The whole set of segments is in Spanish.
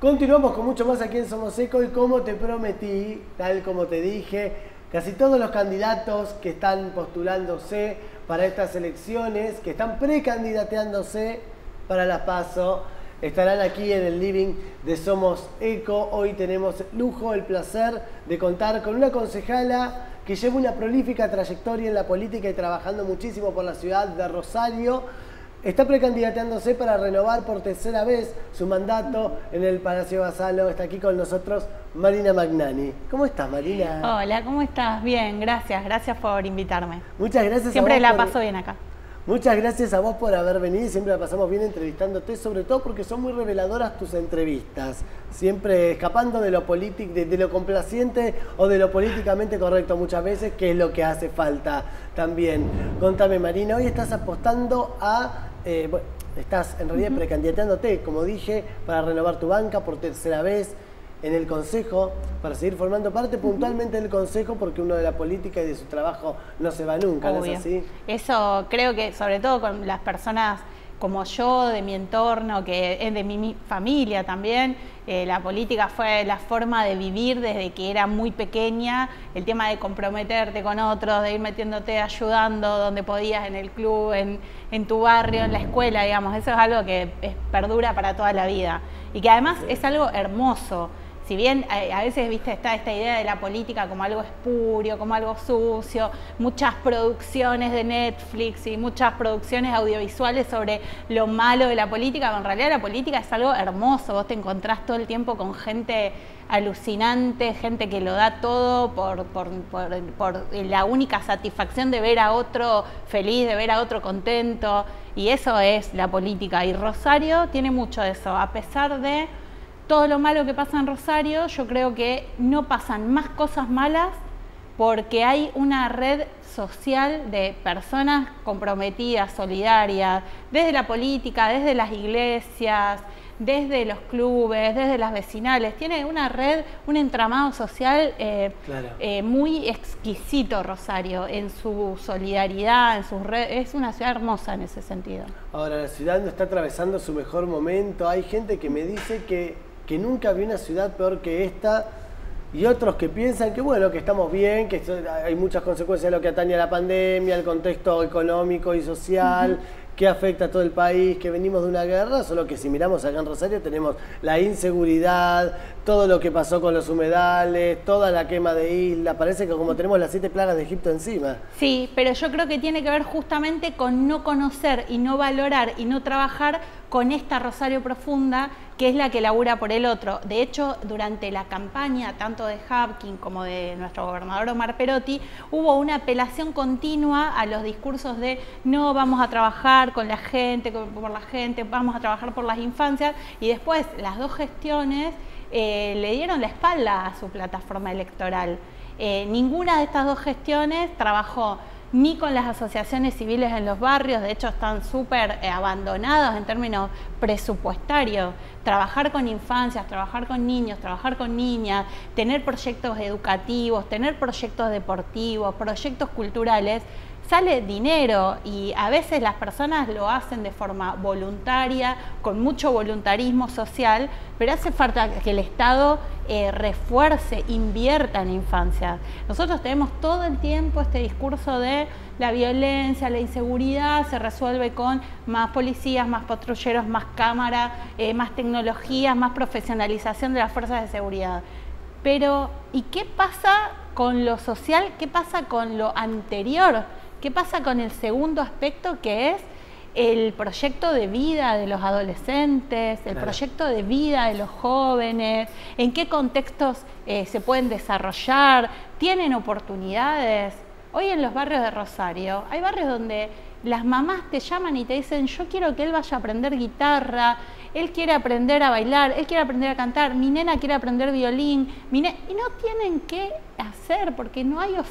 Continuamos con mucho más aquí en Somos Eco y como te prometí, tal como te dije, casi todos los candidatos que están postulándose para estas elecciones, que están precandidateándose para las PASO, estarán aquí en el living de Somos Eco. Hoy tenemos el lujo, el placer de contar con una concejala que lleva una prolífica trayectoria en la política y trabajando muchísimo por la ciudad de Rosario. Está precandidateándose para renovar por tercera vez su mandato en el Palacio Basalo. Está aquí con nosotros Marina Magnani. ¿Cómo estás, Marina? Hola, ¿cómo estás? Bien, gracias. Gracias por invitarme. Muchas gracias. Siempre la paso bien acá. Muchas gracias a vos por haber venido. Siempre la pasamos bien entrevistándote, sobre todo porque son muy reveladoras tus entrevistas. Siempre escapando de lo de lo complaciente o de lo políticamente correcto muchas veces, que es lo que hace falta también. Contame, Marina, hoy estás apostando a... bueno, estás en realidad precandidateándote, como dije, para renovar tu banca por tercera vez en el Consejo, para seguir formando parte puntualmente del Consejo, porque uno de la política y de su trabajo no se va nunca, ¿no es así? Eso creo que, sobre todo con las personas como yo, de mi entorno, que es de mi familia también, la política fue la forma de vivir desde que era muy pequeña, el tema de comprometerte con otros, de ir metiéndote, ayudando donde podías, en el club, en tu barrio, en la escuela, digamos, eso es algo que perdura para toda la vida y que además es algo hermoso. Si bien a veces, viste, está esta idea de la política como algo espurio, como algo sucio, muchas producciones de Netflix y muchas producciones audiovisuales sobre lo malo de la política, pero en realidad la política es algo hermoso. Vos te encontrás todo el tiempo con gente alucinante, gente que lo da todo por la única satisfacción de ver a otro feliz, de ver a otro contento, y eso es la política. Y Rosario tiene mucho de eso, a pesar de todo lo malo que pasa en Rosario, yo creo que no pasan más cosas malas porque hay una red social de personas comprometidas, solidarias, desde la política, desde las iglesias, desde los clubes, desde las vecinales. Tiene una red, un entramado social muy exquisito Rosario, en su solidaridad, en sus redes. Es una ciudad hermosa en ese sentido. Ahora, la ciudad no está atravesando su mejor momento. Hay gente que me dice que nunca vi una ciudad peor que esta, y otros que piensan que bueno, que estamos bien, que hay muchas consecuencias de lo que atañe a la pandemia, el contexto económico y social, que afecta a todo el país, que venimos de una guerra, solo que si miramos acá en Rosario tenemos la inseguridad, todo lo que pasó con los humedales, toda la quema de isla, parece que como tenemos las 7 plagas de Egipto encima. Sí, pero yo creo que tiene que ver justamente con no conocer y no valorar y no trabajar con esta Rosario profunda, que es la que labura por el otro. De hecho, durante la campaña, tanto de Hapkin como de nuestro gobernador Omar Perotti, hubo una apelación continua a los discursos de no vamos a trabajar con la gente, por la gente, vamos a trabajar por las infancias, y después las dos gestiones le dieron la espalda a su plataforma electoral. Ninguna de estas dos gestiones trabajó ni con las asociaciones civiles en los barrios, de hecho están súper abandonados en términos presupuestarios. Trabajar con infancias, trabajar con niños, trabajar con niñas, tener proyectos educativos, tener proyectos deportivos, proyectos culturales, sale dinero, y a veces las personas lo hacen de forma voluntaria, con mucho voluntarismo social, pero hace falta que el Estado refuerce, invierta en infancia. Nosotros tenemos todo el tiempo este discurso de la violencia, la inseguridad se resuelve con más policías, más patrulleros, más cámaras, más tecnologías, más profesionalización de las fuerzas de seguridad. Pero, ¿y qué pasa con lo social? ¿Qué pasa con lo anterior? ¿Qué pasa con el segundo aspecto, que es el proyecto de vida de los adolescentes, el proyecto de vida de los jóvenes? ¿En qué contextos se pueden desarrollar? ¿Tienen oportunidades? Hoy en los barrios de Rosario hay barrios donde las mamás te llaman y te dicen: yo quiero que él vaya a aprender guitarra, él quiere aprender a bailar, él quiere aprender a cantar, mi nena quiere aprender violín, y no tienen qué hacer porque no hay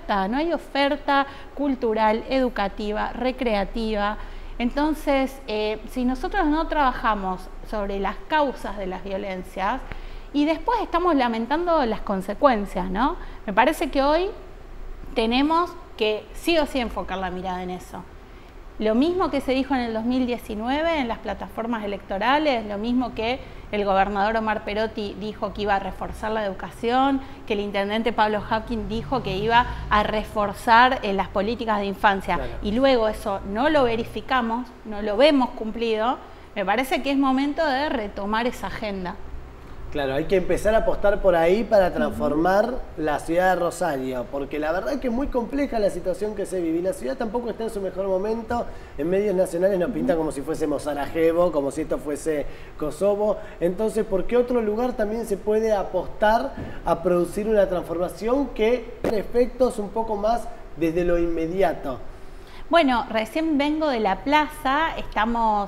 oferta cultural, educativa, recreativa. Entonces, si nosotros no trabajamos sobre las causas de las violencias y después estamos lamentando las consecuencias, ¿no? Me parece que hoy tenemos que sí o sí enfocar la mirada en eso. Lo mismo que se dijo en el 2019 en las plataformas electorales, lo mismo que el gobernador Omar Perotti dijo que iba a reforzar la educación, que el intendente Pablo Hapkin dijo que iba a reforzar las políticas de infancia. Claro. Y luego eso no lo verificamos, no lo vemos cumplido. Me parece que es momento de retomar esa agenda. Claro, hay que empezar a apostar por ahí para transformar la ciudad de Rosario, porque la verdad es que es muy compleja la situación que se vive. La ciudad tampoco está en su mejor momento. En medios nacionales nos pinta como si fuésemos Sarajevo, como si esto fuese Kosovo. Entonces, ¿por qué otro lugar también se puede apostar a producir una transformación que tenga efectos un poco desde lo inmediato? Bueno, recién vengo de la plaza, estamos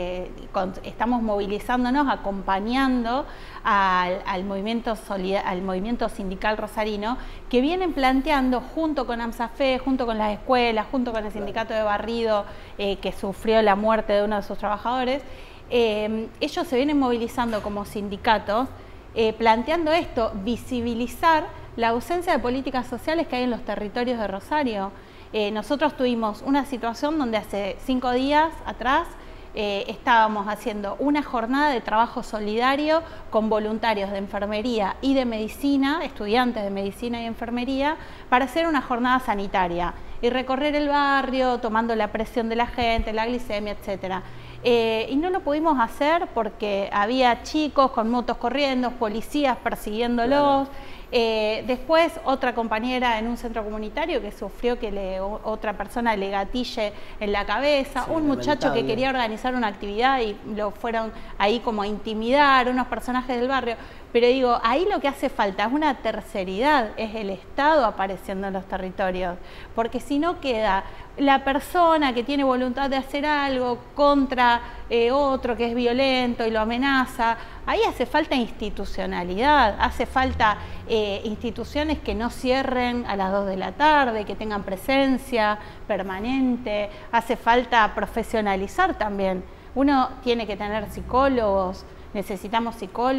movilizándonos, acompañando al movimiento sindical rosarino, que vienen planteando junto con AMSAFE, junto con las escuelas, junto con el sindicato de barrido que sufrió la muerte de uno de sus trabajadores. Ellos se vienen movilizando como sindicatos, planteando esto, visibilizar la ausencia de políticas sociales que hay en los territorios de Rosario. Nosotros tuvimos una situación donde hace 5 días atrás estábamos haciendo una jornada de trabajo solidario con voluntarios de enfermería y de medicina, estudiantes de medicina y enfermería, para hacer una jornada sanitaria y recorrer el barrio tomando la presión de la gente, la glicemia, etcétera. Y no lo pudimos hacer porque había chicos con motos corriendo, policías persiguiéndolos. Claro. Después otra compañera en un centro comunitario que sufrió que otra persona le gatille en la cabeza, sí, un muchacho que quería organizar una actividad y lo fueron ahí como a intimidar, unos personajes del barrio. Pero digo, ahí lo que hace falta es una terceridad, es el Estado apareciendo en los territorios, porque si no queda la persona que tiene voluntad de hacer algo contra otro que es violento y lo amenaza. Ahí hace falta institucionalidad, hace falta instituciones que no cierren a las 2 de la tarde, que tengan presencia permanente, hace falta profesionalizar también. Uno tiene que tener psicólogos, necesitamos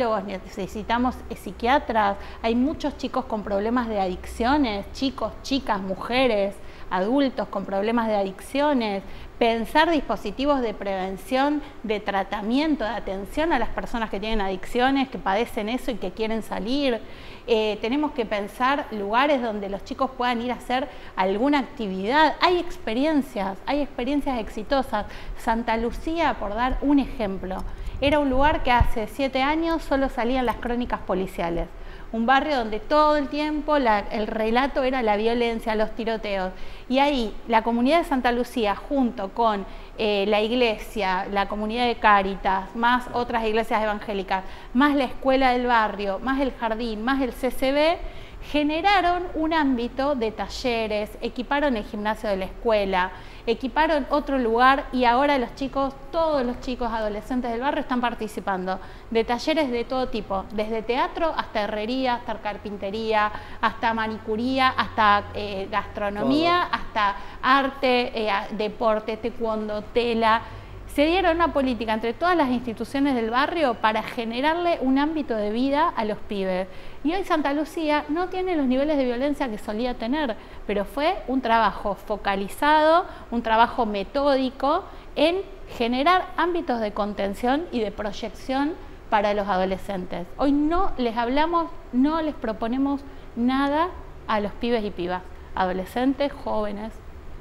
psiquiatras, hay muchos chicos con problemas de adicciones, chicos, chicas, mujeres, adultos con problemas de adicciones, pensar dispositivos de prevención, de tratamiento, de atención a las personas que tienen adicciones, que padecen eso y que quieren salir. Tenemos que pensar lugares donde los chicos puedan ir a hacer alguna actividad. Hay experiencias exitosas. Santa Lucía, por dar un ejemplo, era un lugar que hace 7 años solo salían las crónicas policiales. Un barrio donde todo el tiempo el relato era la violencia, los tiroteos. Y ahí la comunidad de Santa Lucía, junto con la iglesia, la comunidad de Cáritas, más otras iglesias evangélicas, más la escuela del barrio, más el jardín, más el CCB, generaron un ámbito de talleres, equiparon el gimnasio de la escuela, equiparon otro lugar y ahora los chicos, todos los chicos adolescentes del barrio están participando de talleres de todo tipo, desde teatro hasta herrería, hasta carpintería, hasta manicuría, hasta gastronomía, hasta arte, deporte, taekwondo, tela. Se dieron una política entre todas las instituciones del barrio para generarle un ámbito de vida a los pibes. Y hoy Santa Lucía no tiene los niveles de violencia que solía tener, pero fue un trabajo focalizado, un trabajo metódico en generar ámbitos de contención y de proyección para los adolescentes. Hoy no les hablamos, no les proponemos nada a los pibes y pibas, adolescentes, jóvenes.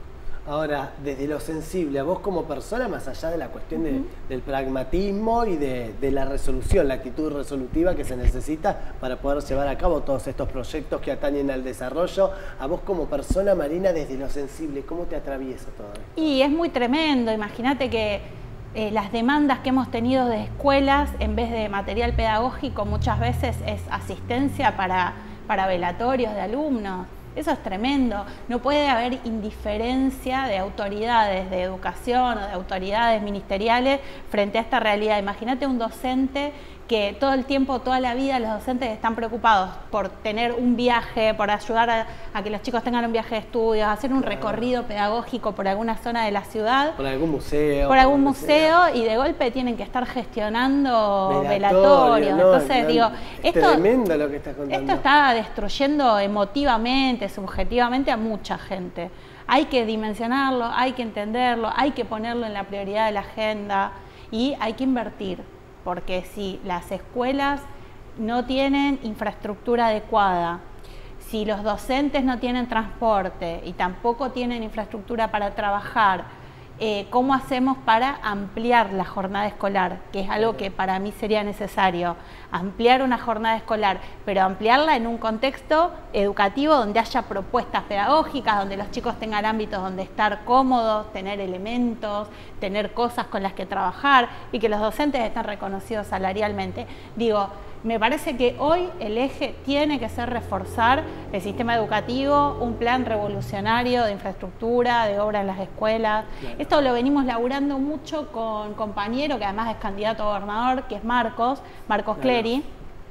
Ahora, desde lo sensible, a vos como persona, más allá de la cuestión del pragmatismo y de la resolución, la actitud resolutiva que se necesita para poder llevar a cabo todos estos proyectos que atañen al desarrollo, a vos como persona, Marina, desde lo sensible, ¿cómo te atraviesa todo esto? Y es muy tremendo, imagínate que las demandas que hemos tenido de escuelas, en vez de material pedagógico, muchas veces es asistencia para velatorios de alumnos. Eso es tremendo. No puede haber indiferencia de autoridades de educación o de autoridades ministeriales frente a esta realidad. Imagínate un docente que todo el tiempo, toda la vida, los docentes están preocupados por tener un viaje, por ayudar a que los chicos tengan un viaje de estudios, hacer un recorrido pedagógico por alguna zona de la ciudad. Por algún museo. Por algún museo y de golpe tienen que estar gestionando velatorios. No, entonces, digo, es tremendo lo que estás contando. Esto está destruyendo emotivamente, subjetivamente a mucha gente. Hay que dimensionarlo, hay que entenderlo, hay que ponerlo en la prioridad de la agenda y hay que invertir, porque si las escuelas no tienen infraestructura adecuada, si los docentes no tienen transporte y tampoco tienen infraestructura para trabajar, ¿cómo hacemos para ampliar la jornada escolar? Que es algo que para mí sería necesario, ampliar una jornada escolar, pero ampliarla en un contexto educativo donde haya propuestas pedagógicas, donde los chicos tengan ámbitos donde estar cómodos, tener elementos, tener cosas con las que trabajar y que los docentes estén reconocidos salarialmente. Digo, me parece que hoy el eje tiene que ser reforzar el sistema educativo, un plan revolucionario de infraestructura, de obra en las escuelas. Claro. Esto lo venimos laburando mucho con un compañero que además es candidato a gobernador, que es Marcos claro. Clery.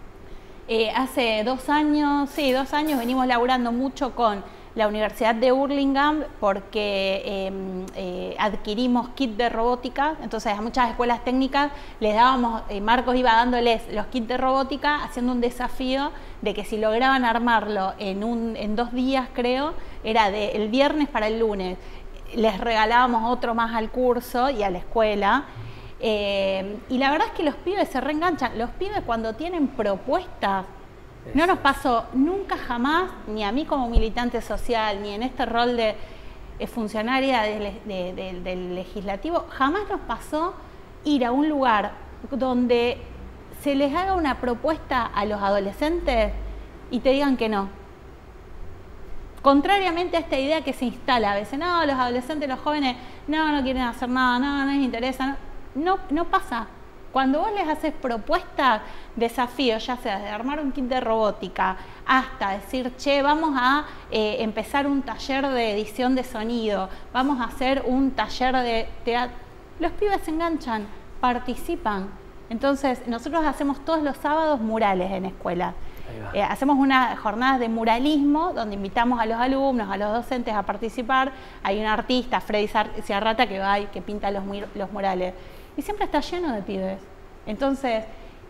Hace 2 años, sí, 2 años venimos laburando mucho con la Universidad de Hurlingham porque adquirimos kits de robótica, entonces a muchas escuelas técnicas les dábamos, Marcos iba dándoles los kits de robótica haciendo un desafío de que si lograban armarlo en 2 días creo, era el viernes para el lunes, les regalábamos otro más al curso y a la escuela. Y la verdad es que los pibes se reenganchan, los pibes cuando tienen propuestas. No nos pasó nunca jamás, ni a mí como militante social, ni en este rol de funcionaria del legislativo, jamás nos pasó ir a un lugar donde se les haga una propuesta a los adolescentes y te digan que no. Contrariamente a esta idea que se instala a veces, no, los adolescentes, los jóvenes, no quieren hacer nada, no les interesa, no pasa. Cuando vos les haces propuestas, desafíos, ya sea de armar un kit de robótica, hasta decir, che, vamos a empezar un taller de edición de sonido, vamos a hacer un taller de teatro, los pibes se enganchan, participan. Entonces, nosotros hacemos todos los sábados murales en escuela. Hacemos unas jornadas de muralismo donde invitamos a los alumnos, a los docentes a participar. Hay un artista, Freddy Ciarrata, que va y que pinta los murales. Y siempre está lleno de pibes. Entonces,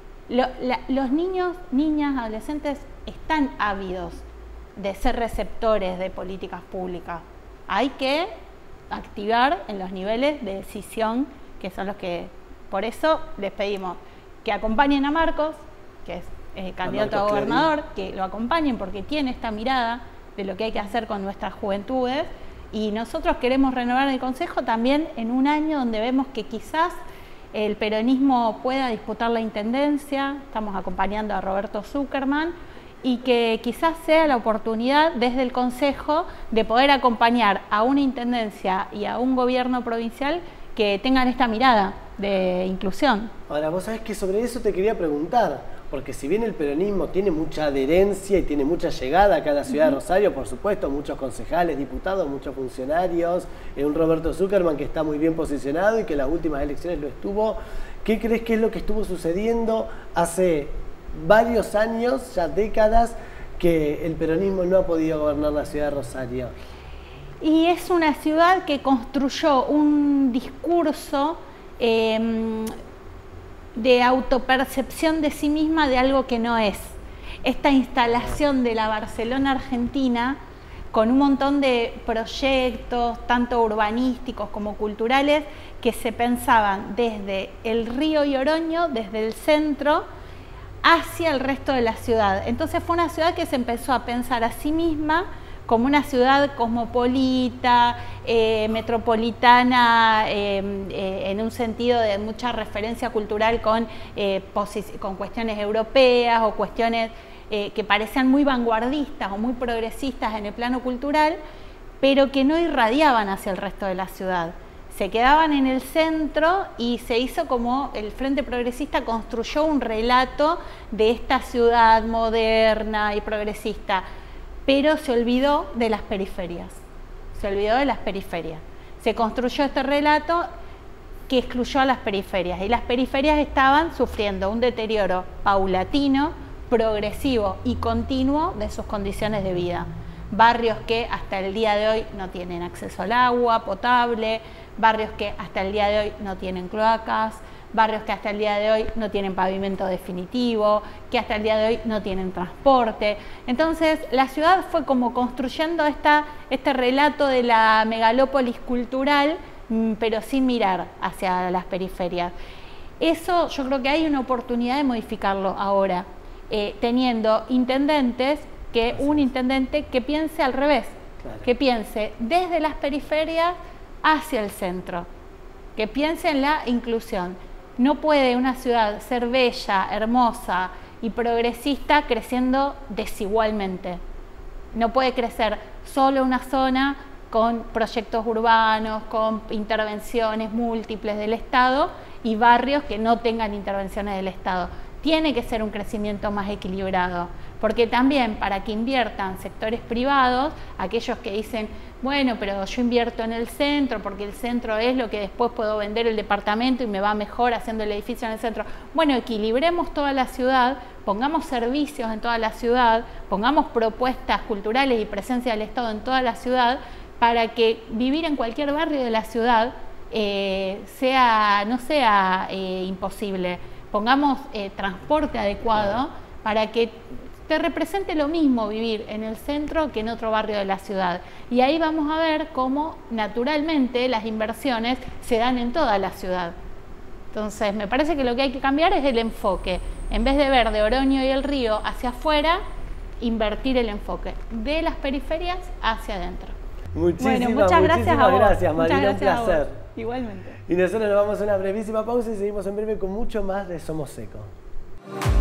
los niños, niñas, adolescentes están ávidos de ser receptores de políticas públicas. Hay que activar en los niveles de decisión, que son los que, por eso les pedimos que acompañen a Marcos, que es candidato a gobernador, que lo acompañen porque tiene esta mirada de lo que hay que hacer con nuestras juventudes. Y nosotros queremos renovar el Consejo también en un año donde vemos que quizás el peronismo pueda disputar la intendencia, estamos acompañando a Roberto Zuckerman, y que quizás sea la oportunidad desde el Consejo de poder acompañar a una intendencia y a un gobierno provincial que tengan esta mirada de inclusión. Ahora, vos sabés que sobre eso te quería preguntar, porque si bien el peronismo tiene mucha adherencia y tiene mucha llegada acá a la ciudad de Rosario, por supuesto, muchos concejales, diputados, muchos funcionarios, un Roberto Zuckerman que está muy bien posicionado y que en las últimas elecciones lo estuvo, ¿qué crees que es lo que estuvo sucediendo hace varios años, ya décadas, que el peronismo no ha podido gobernar la ciudad de Rosario? Y es una ciudad que construyó un discurso de autopercepción de sí misma de algo que no es. Esta instalación de la Barcelona argentina, con un montón de proyectos, tanto urbanísticos como culturales, que se pensaban desde el río y Oroño, desde el centro, hacia el resto de la ciudad. Entonces fue una ciudad que se empezó a pensar a sí misma como una ciudad cosmopolita, metropolitana, en un sentido de mucha referencia cultural con cuestiones europeas o cuestiones que parecían muy vanguardistas o muy progresistas en el plano cultural, pero que no irradiaban hacia el resto de la ciudad. Se quedaban en el centro y se hizo como el Frente Progresista construyó un relato de esta ciudad moderna y progresista, pero se olvidó de las periferias. Se construyó este relato que excluyó a las periferias, y las periferias estaban sufriendo un deterioro paulatino, progresivo y continuo de sus condiciones de vida. Barrios que hasta el día de hoy no tienen acceso al agua potable, barrios que hasta el día de hoy no tienen cloacas, barrios que hasta el día de hoy no tienen pavimento definitivo, que hasta el día de hoy no tienen transporte. Entonces la ciudad fue como construyendo este relato de la megalópolis cultural, pero sin mirar hacia las periferias. Eso yo creo que hay una oportunidad de modificarlo ahora, teniendo intendentes, un intendente que piense al revés, claro, que piense desde las periferias hacia el centro, que piense en la inclusión. No puede una ciudad ser bella, hermosa y progresista creciendo desigualmente. No puede crecer solo una zona con proyectos urbanos, con intervenciones múltiples del Estado y barrios que no tengan intervenciones del Estado. Tiene que ser un crecimiento más equilibrado, porque también para que inviertan sectores privados, aquellos que dicen, bueno, pero yo invierto en el centro porque el centro es lo que después puedo vender el departamento y me va mejor haciendo el edificio en el centro. Bueno, equilibremos toda la ciudad, pongamos servicios en toda la ciudad, pongamos propuestas culturales y presencia del Estado en toda la ciudad para que vivir en cualquier barrio de la ciudad no sea imposible. Pongamos transporte adecuado para que te represente lo mismo vivir en el centro que en otro barrio de la ciudad. Y ahí vamos a ver cómo naturalmente las inversiones se dan en toda la ciudad. Entonces me parece que lo que hay que cambiar es el enfoque. En vez de ver de Oroño y el río hacia afuera, invertir el enfoque de las periferias hacia adentro. Muchísimas gracias, Marina, un placer. Igualmente. Y nosotros nos vamos a una brevísima pausa y seguimos en breve con mucho más de Somos Eco.